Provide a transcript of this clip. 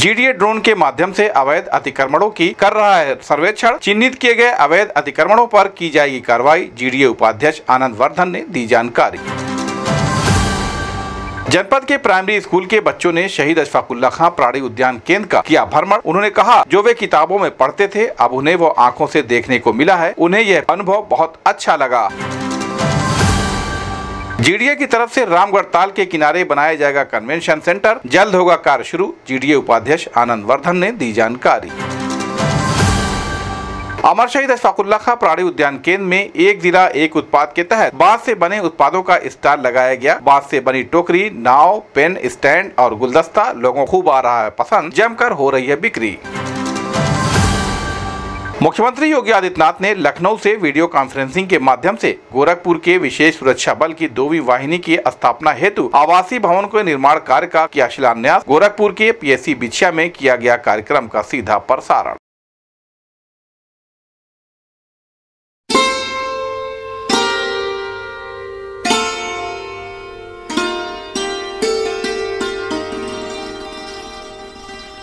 GDA drone के माध्यम से अवैध अतिक्रमणों की कर रहा है सर्वेक्षण। चिन्हित किए गए अवैध अतिक्रमणों पर की जाएगी कार्रवाई। जीडीए उपाध्यक्ष आनंद वर्धन ने दी जानकारी। जनपद के प्राइमरी स्कूल के बच्चों ने शहीद अशफाकुल्लाह खां प्राणी उद्यान केंद्र का किया भ्रमण। उन्होंने कहा, जो वे किताबों में पढ़ते थे अब उन्हें वो आंखों से देखने को मिला है। उन्हें यह अनुभव बहुत अच्छा लगा। जीडीए की तरफ से रामगढ़ ताल के किनारे बनाया जाएगा कन्वेंशन सेंटर। जल्द होगा कार्य शुरू। जीडीए उपाध्यक्ष आनंद वर्धन ने दी जानकारी। अमर शहीद अशफाकुल्लाह खां प्राणी उद्यान केंद्र में एक जिला एक उत्पाद के तहत बांस से बने उत्पादों का स्टॉल लगाया गया। बांस से बनी टोकरी, नाव, पेन स्टैंड और गुलदस्ता लोगों को खूब आ रहा है पसंद। जमकर हो रही है बिक्री। मुख्यमंत्री योगी आदित्यनाथ ने लखनऊ से वीडियो कॉन्फ्रेंसिंग के माध्यम से गोरखपुर के विशेष सुरक्षा बल की 2वीं वाहिनी की स्थापना हेतु आवासीय भवन के निर्माण कार्य का किया शिलान्यास। गोरखपुर के पीएससी बिछिया में किया गया कार्यक्रम का सीधा प्रसारण।